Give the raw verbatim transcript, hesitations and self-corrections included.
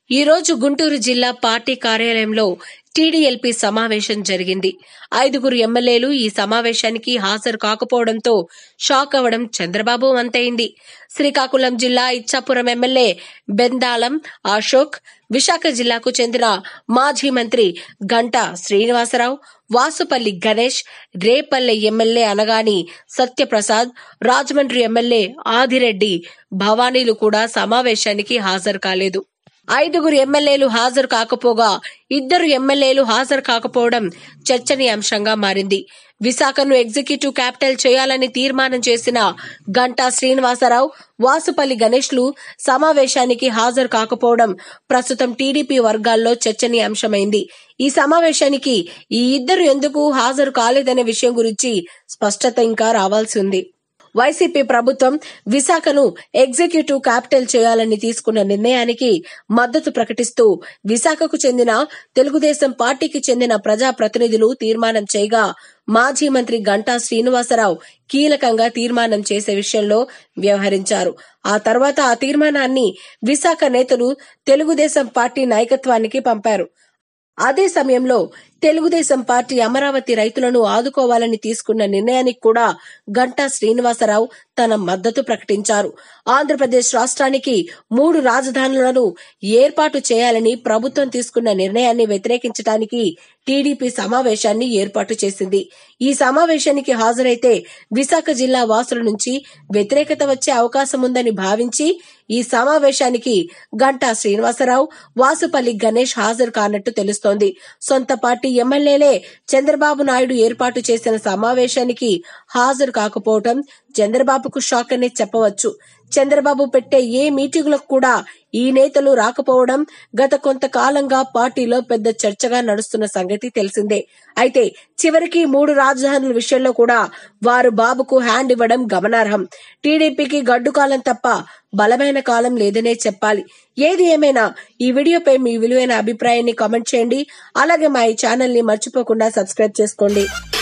ఈ రోజు గుంటూరు జిల్లా పార్టీ కార్యాలయంలో టీడీఎల్పీ సమావేశం జరిగింది. ఐదుగురు ఎమ్మెల్యేలు ఈ సమావేశానికి హాజరు కాకపోవడంతో షాక్ అవ్వడం చంద్రబాబు వంతైంది. శ్రీకాకుళం జిల్లా ఇచ్చాపురం ఎమ్మెల్యే బెందాలం అశోక్, విశాఖ జిల్లాకు చెందిన మాజీ మంత్రి గంటా శ్రీనివాసరావు, వాసుపల్లి గణేష్, రేపల్లె ఎమ్మెల్యే అనగాని సత్యప్రసాద్, రాజమండ్రి ఎమ్మెల్యే ఆదిరెడ్డి భవానీలు కూడా సమావేశానికి హాజరు కాలేదు. ఐదుగురు ఎమ్మెల్యేలు హాజరు కాకపోగా ఇద్దరు ఎమ్మెల్యేలు హాజరు కాకపోవడం చర్చనీయాంశంగా మారింది. విశాఖను ఎగ్జిక్యూటివ్ క్యాపిటల్ చేయాలని తీర్మానం చేసిన గంటా శ్రీనివాసరావు, వాసుపల్లి గణేష్లు సమావేశానికి హాజరు కాకపోవడం ప్రస్తుతం టీడీపీ వర్గాల్లో చర్చనీయాంశమైంది. ఈ సమావేశానికి ఈ ఇద్దరు ఎందుకు హాజరు కాలేదనే విషయం గురించి స్పష్టత ఇంకా రావాల్సి ఉంది. వైసీపీ ప్రభుత్వం విశాఖను ఎగ్జిక్యూటివ్ క్యాపిటల్ చేయాలని తీసుకున్న నిర్ణయానికి మద్దతు ప్రకటిస్తూ విశాఖకు చెందిన తెలుగుదేశం పార్టీకి చెందిన ప్రజాప్రతినిధులు తీర్మానం చేయగా మాజీ మంత్రి గంటా శ్రీనివాసరావు కీలకంగా తీర్మానం చేసే విషయంలో వ్యవహరించారు. ఆ తర్వాత ఆ తీర్మానాన్ని విశాఖ నేతలు తెలుగుదేశం పార్టీ నాయకత్వానికి పంపారు. అదే సమయంలో తెలుగుదేశం పార్టీ అమరావతి రైతులను ఆదుకోవాలని తీసుకున్న నిర్ణయానికి కూడా గంటా శ్రీనివాసరావు తన మద్దతు ప్రకటించారు. ఆంధ్రప్రదేశ్ రాష్ట్రానికి మూడు రాజధానులను ఏర్పాటు చేయాలని ప్రభుత్వం తీసుకున్న నిర్ణయాన్ని వ్యతిరేకించడానికి టీడీపీ సమావేశాన్ని ఏర్పాటు చేసింది. ఈ సమావేశానికి హాజరైతే విశాఖ జిల్లా వాసుల నుంచి వ్యతిరేకత వచ్చే అవకాశం ఉందని భావించి ఈ సమావేశానికి గంటా శ్రీనివాసరావు, వాసుపల్లి గణేష్ హాజరు కానట్టు తెలుస్తోంది. సొంత పార్టీ ఎమ్మెల్యేలే చంద్రబాబు నాయుడు ఏర్పాటు చేసిన సమావేశానికి హాజరు కాకపోవడం చంద్రబాబుకు షాక్ అనే చెప్పవచ్చు. చంద్రబాబు పెట్టే ఏ మీటింగులకు కూడా ఈ నేతలు రాకపోవడం గత కొంతకాలంగా పార్టీలో పెద్ద చర్చగా నడుస్తున్న సంగతి తెలిసిందే. అయితే చివరికి మూడు రాజధానుల విషయంలో కూడా వారు బాబుకు హ్యాండ్ ఇవ్వడం గమనార్హం. టీడీపీకి గడ్డు కాలం తప్ప బలమైన కాలం లేదనే చెప్పాలి. ఏది ఏమైనా ఈ వీడియోపై మీ విలువైన అభిప్రాయాన్ని కామెంట్ చేయండి. అలాగే మా ఈ ఛానల్ ని మర్చిపోకుండా సబ్స్క్రైబ్ చేసుకోండి.